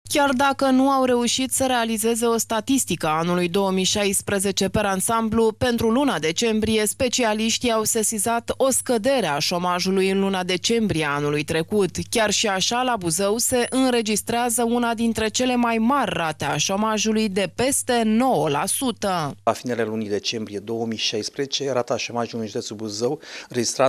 Chiar dacă nu au reușit să realizeze o statistică a anului 2016 per ansamblu, pentru luna decembrie, specialiștii au sesizat o scădere a șomajului în luna decembrie a anului trecut. Chiar și așa, la Buzău se înregistrează una dintre cele mai mari rate a șomajului, de peste 9%. La finele lunii decembrie 2016, rata șomajului în județul Buzău registra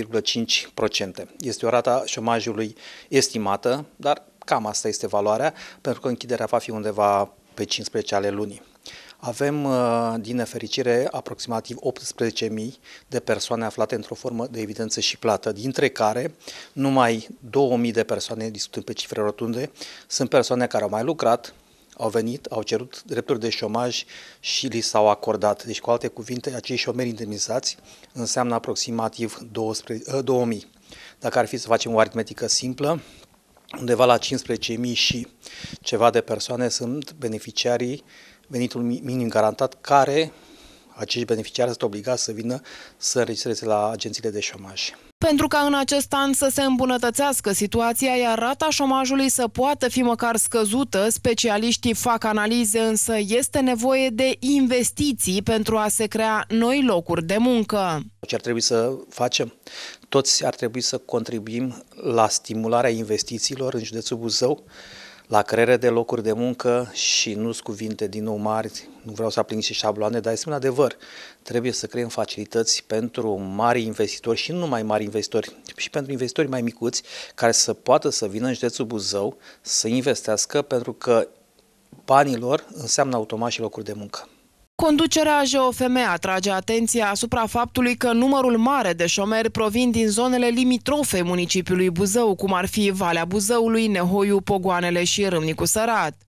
9,5%. Este o rată a șomajului estimată, dar cam asta este valoarea, pentru că închiderea va fi undeva pe 15 ale lunii. Avem, din nefericire, aproximativ 18.000 de persoane aflate într-o formă de evidență și plată, dintre care numai 2.000 de persoane, discutând pe cifre rotunde, sunt persoane care au mai lucrat, au venit, au cerut drepturi de șomaj și li s-au acordat. Deci, cu alte cuvinte, acei șomeri indemnizați înseamnă aproximativ 2.000. Dacă ar fi să facem o aritmetică simplă, undeva la 15.000 și ceva de persoane sunt beneficiarii venitului minim garantat, care acești beneficiari sunt obligați să vină să înregistreze la agențiile de șomaj. Pentru ca în acest an să se îmbunătățească situația, iar rata șomajului să poată fi măcar scăzută, specialiștii fac analize, însă este nevoie de investiții pentru a se crea noi locuri de muncă. Ce ar trebui să facem? Toți ar trebui să contribuim la stimularea investițiilor în județul Buzău, la creare de locuri de muncă și nu-s cuvinte din nou mari, nu vreau să aplic și șabloane, dar este un adevăr. Trebuie să creăm facilități pentru mari investitori și nu numai mari investitori, și pentru investitori mai micuți care să poată să vină în județul Buzău să investească, pentru că banii lor înseamnă automat și locuri de muncă. Conducerea JOFM atrage atenția asupra faptului că numărul mare de șomeri provin din zonele limitrofe municipiului Buzău, cum ar fi Valea Buzăului, Nehoiu, Pogoanele și Râmnicu Sărat.